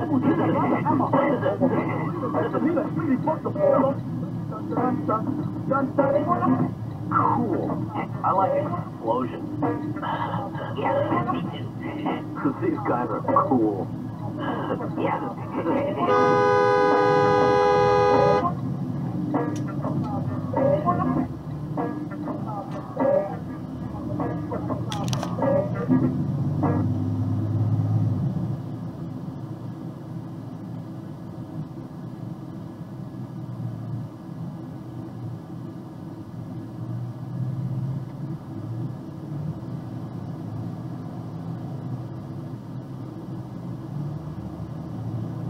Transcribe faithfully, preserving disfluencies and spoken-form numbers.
Cool. I like explosions. Yeah, me too. These guys are cool. Yeah.